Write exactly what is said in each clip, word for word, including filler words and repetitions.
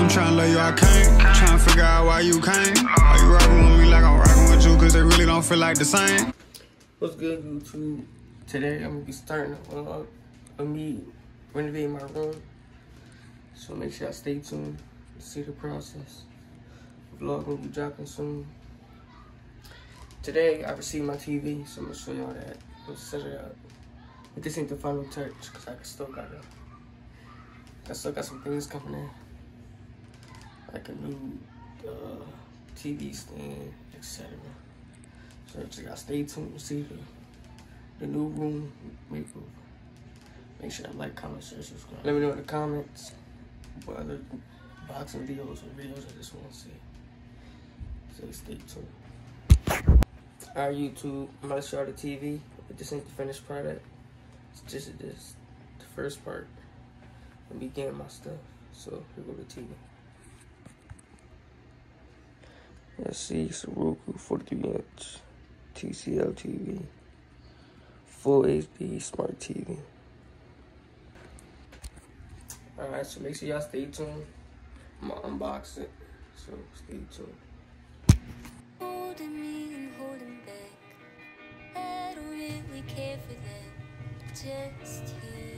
I'm tryna love you, I can't. Tryna figure out why you came. Are you rockin' with me like I'm rockin' with you? Cause they really don't feel like the same. What's good, YouTube? Today I'm gonna be starting a vlog of me renovating my room. So make sure I stay tuned to see the process. The vlog will be dropping soon. Today I received my T V, so I'm gonna show y'all that. Let's set it up. But this ain't the final touch, cause I still gotta, I still got some things coming in, like a new uh, T V stand, et cetera. So just gotta stay tuned to see the, the new room makeover. Make sure I like, comment, share, subscribe. Let me know in the comments what other boxing videos or videos I just want to see. So stay tuned. Alright, YouTube, I'm gonna show you the T V, but this ain't the finished product. It's just this, the first part. I'm be getting my stuff. So here go the T V. Let's see, it's a Roku forty-three inch T C L T V, full H D smart T V. Alright, so make sure y'all stay tuned. I'm gonna unbox it, so stay tuned. Holding me and holding back, I don't really care for that, just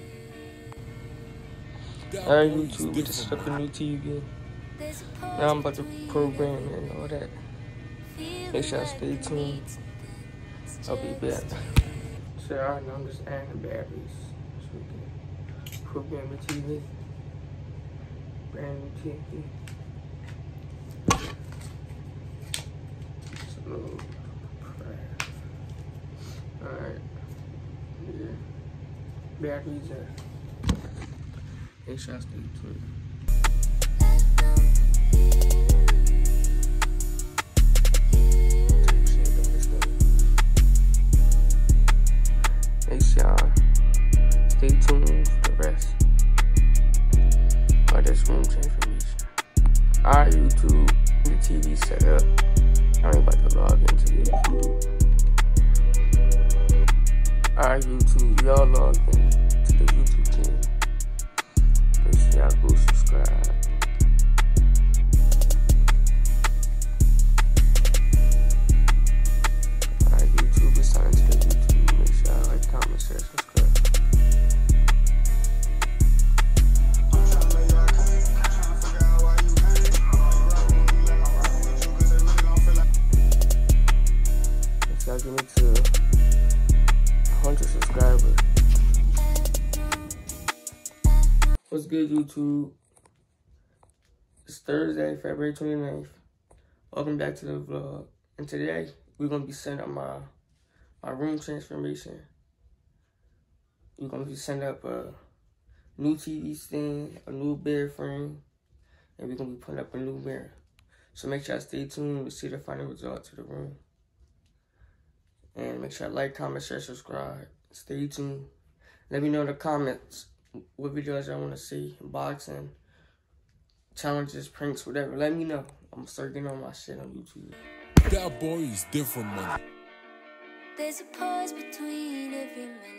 here. Alright, YouTube, we just set up a new T V. Now I'm about to program it and all that. Make sure I stay tuned. I'll be back. So I know I'm just adding the batteries so we can program the T V. Brand new T V. It's a little crap. Alright. Yeah. Batteries are. Make sure I stay tuned. Make sure y'all stay tuned for the rest of this room transformation. Alright, YouTube, the T V set up. I'm about to log into YouTube. Alright, YouTube, y'all log in to the YouTube channel. Make sure y'all go subscribe. Alright, YouTube, it's time to the YouTube. Make sure y'all like, comment, share, subscribe. Y'all get me to one hundred subscribers. What's good, YouTube? It's Thursday, February twenty-ninth. Welcome back to the vlog. And today, we're going to be setting up my, my room transformation. We're going to be setting up a new T V stand, a new bed frame, and we're going to be putting up a new mirror. So make sure I stay tuned to see the final result to the room. And make sure I like, comment, share, subscribe. Stay tuned. Let me know in the comments what videos y'all want to see. Boxing, challenges, pranks, whatever. Let me know. I'm going to start getting on my shit on YouTube. That boy is different, man. There's a pause between every minute.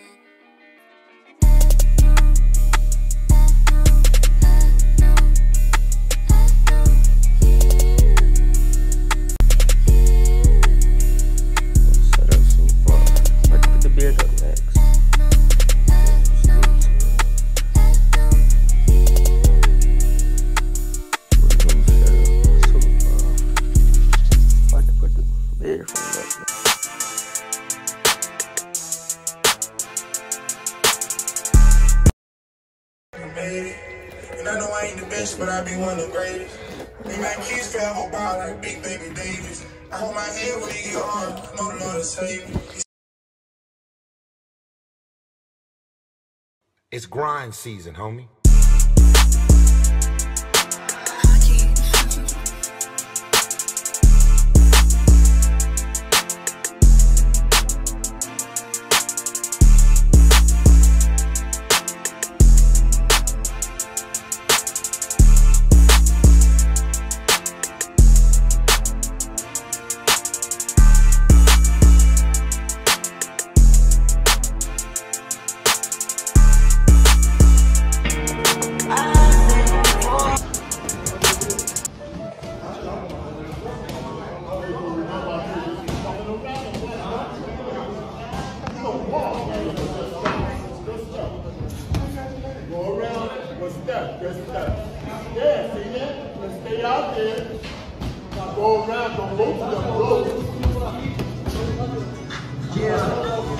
And I know I ain't the best, but I be one of the greatest. Me my kids forever ball like Big Baby Davis. I hold my head when he get hard. I know the Lord will save me. It's grind season, homie. I Yeah, just that. Yeah, see that? Let's stay out there. Now go around, don't go to the road. Yeah.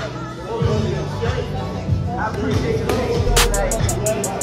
I appreciate your patience tonight.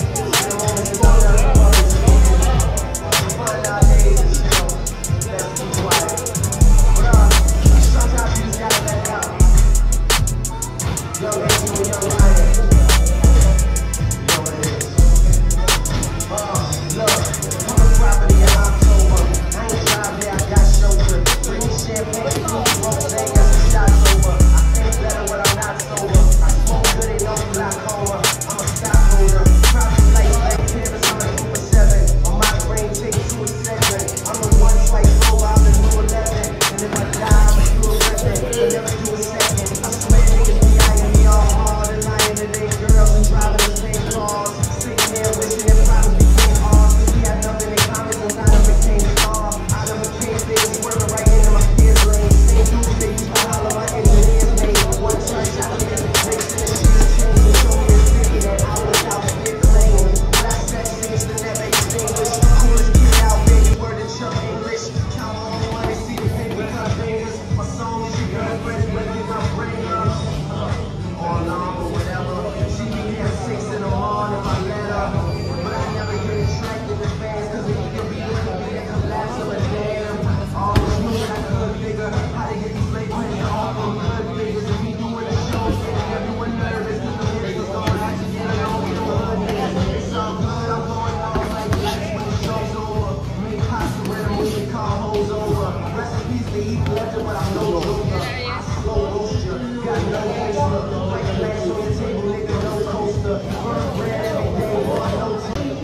Fun nowadays is still let's keep quiet. But uh, sometimes you just gotta let it out. Young Andrew and young Ryan. You know what it is. Uh, look, I'm a property in October. I ain't drive there, I got chauffeur. Bring me champagne, blue rose, got some shots over. I think better when I'm not sober. I smoke good and no glaucoma. I'm a stockholder. Probably like Black Panthers, I'm a Super seven. On my brain, take two a seven. I'm a one twice over, I'm the new eleven. And if I die, I'm a do a weapon. But never do a second. I swear niggas be eyeing me all hard and lying to their girls and driving the same cars. Sitting there wishing their problems became ours. We had nothing in common, so I never became star. I never became big, swerving right into my kids' lane. Same dudes they used to holler my engineers made. One try shot me in the face and the shit changed and showed me a city that I was out to get claimed. But I said things that never extinguished. Coolest kid out there, you word in Chuck English. Count on the money, see the paper cut fingers. My soul is your girlfriend, breaking my brain. All on or whatever. She be here at six in the morning, my letter. But I never get attracted to fans, cause it could be a could be a collapse of a dam. Always knew that I could figure how to get these labels in the awful good figures. If we doing a show, getting everyone nervous, cause the hits is going out to get along with the hood niggas. It's all good, I'm going all like this when the show's over. Make pasta when I'm moving car hoes over. Recipes to eat legend, but I'm no joker. I slow roast you, got no extra. Like flash on the table, nigga, no coaster. Burn bread every day, boy, no taste.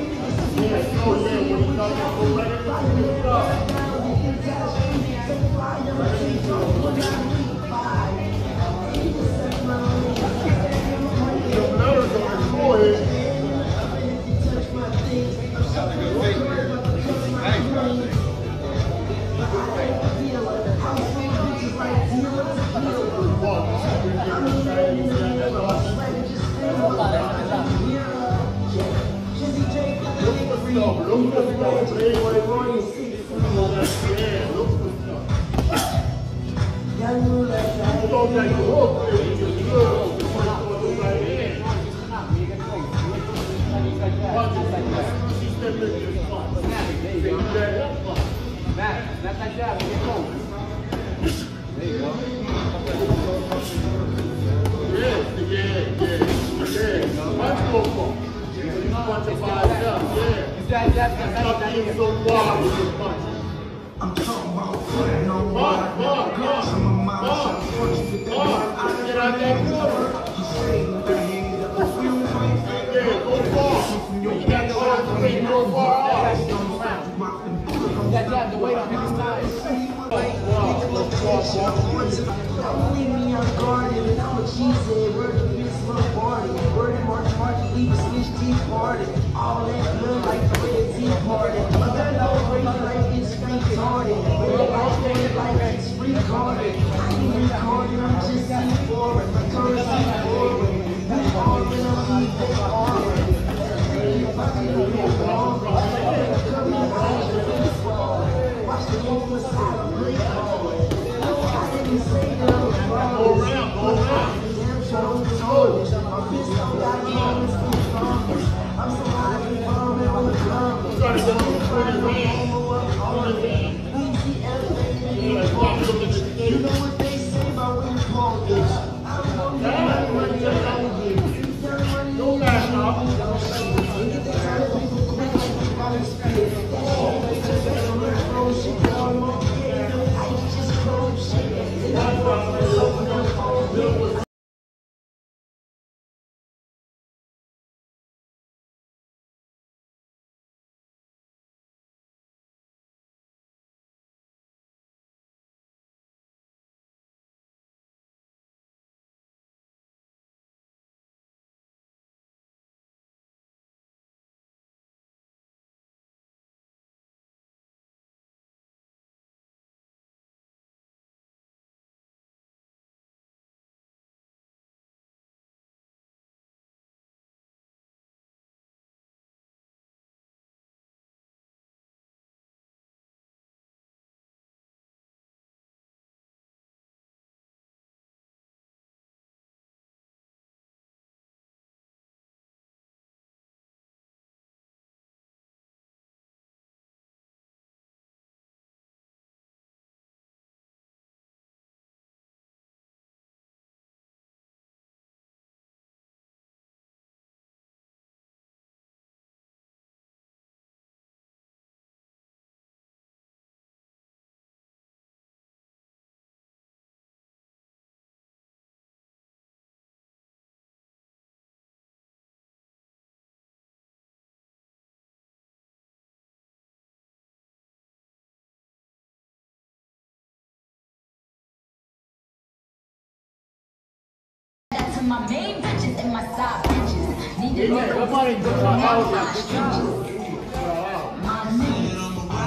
I'm talking about putting on water. Girls in my mind, I'm fortunate with that one. I get out there, you say with the hand up. If you ain't yeah, go far. From your back side, I'm going to go far. That's the you got to have the weight on every time. Don't leave me unguarded, and I'm a cheesehead. Word of this little party. Word of March March, leave a snitch teeth party. All that blood like the red tea party. But that no crazy like it's retarded. Red light, red light, it's retarded. I ain't recording, I'm just seeing forward. Turn seat forward. You all in a heat, they are. Watch the movement side of the I didn't say that I was wrong. Go around, go around. Damn sure it's old. My bitch don't got me on this food farmers. I'm so high and farming on the ground. I'm trying to go to the easy elevated. You know what they say about when you call this. I don't know money, money, money. No matter how. You get the kind of people quick like you got to spit. She got a little bro, she got a little kid. to my main bitches and my side bitches. Need to Hey, know somebody what's just going on out with there. my Good job. bitches. My niggas.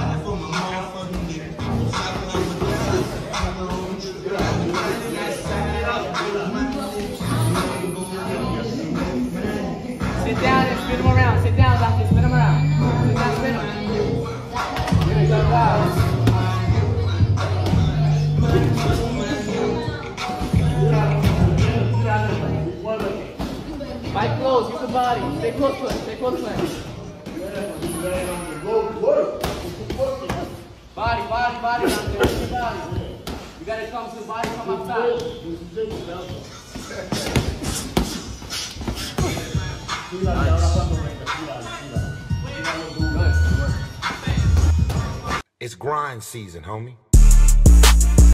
Sit down and spin them around. Sit down, Doctor. Spin them around. Sit down, spin them. Fight close. Use the body. Stay close to it. Stay close to it. Body, body, body. Doctor. Use the body. You gotta come to the body. Come outside. It's grind season, homie.